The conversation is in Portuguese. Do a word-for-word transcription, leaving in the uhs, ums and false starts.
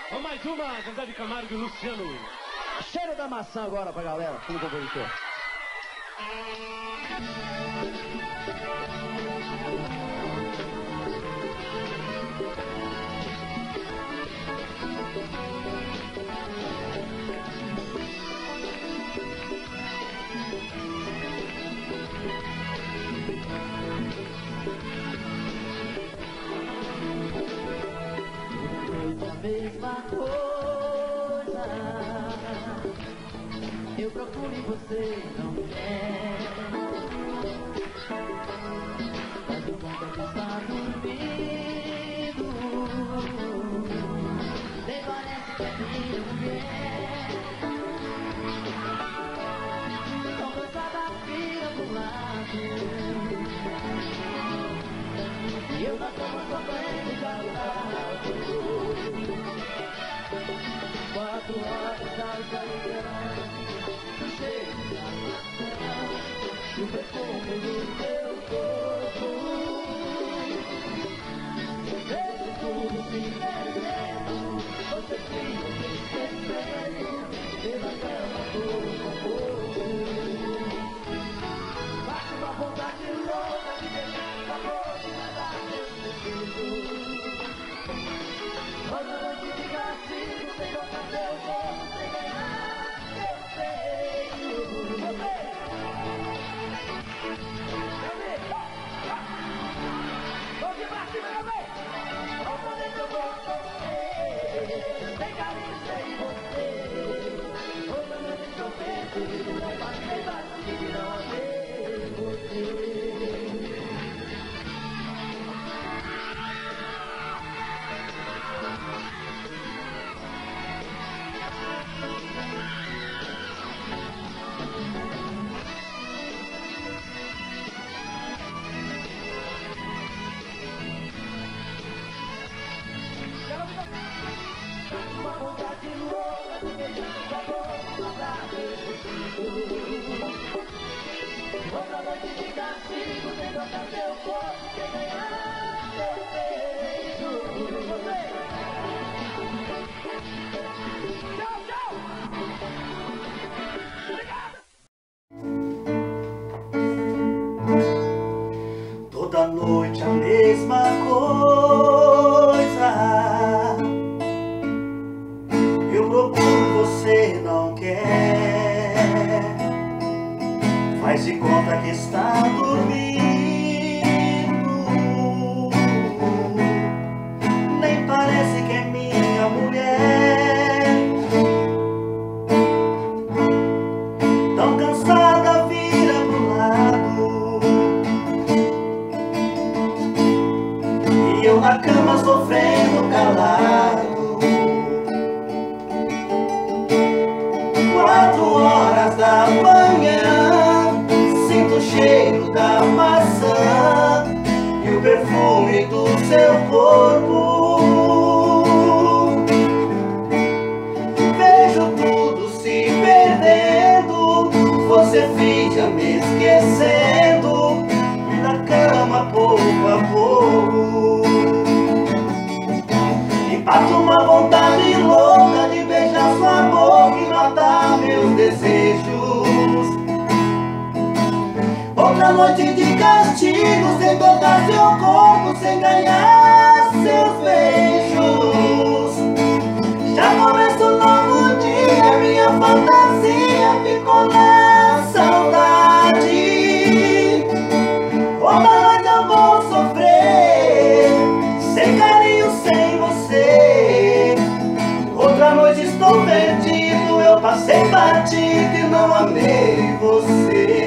Vamos mais uma, Zezé de Camargo e Luciano. Cheiro da maçã agora pra galera, como compositor. Mesma coisa, eu procuro e você não quer. Faz de conta que está dormindo, nem parece que é minha mulher. Tão cansada, vira pro lado, e eu na cama sofrendo calado. Quatro horas da esperança, o cheiro da maçã e o perfume do teu corpo. Vejo tudo se perdendo, você fica se esquecendo pela cama pouco a pouco. Bate uma vontade louca de beijar a boca e mandar meus desejos. Toda noite de castigo, sem tocar teu corpo, sem ganhar teu peito. Você! Vamos de baixo, meu bem! Outra vez eu vou sofrer, sem carinho, sem você. Outra noite eu perdi, não passei batido, não amei você. Uma vontade louca de beijar a boca pra outra noite de castigo, sem tocar teu corpo, sem ganhar teu beijo. Você! Tchau, tchau! Obrigado! Toda noite a mesma coisa, eu procuro, você não quer. Faz de conta que está dormindo, nem parece que é minha mulher. Tão cansada, vira pro lado, e eu na cama sofrendo calado. Quatro horas da manhã, sinto o cheiro da maçã e o perfume do seu corpo. Vejo tudo se perdendo, você finge me esquecendo, na cama pouco a pouco. E bate uma vontade louca de beijar sua boca e matar meus desejos. Outra noite de castigo, sem tocar seu corpo, sem ganhar seus beijos. Já começa um novo dia, minha fantasia ficou na saudade. Outra noite eu vou sofrer, sem carinho, sem você. Outra noite estou perdido, eu passei batido e não amei você.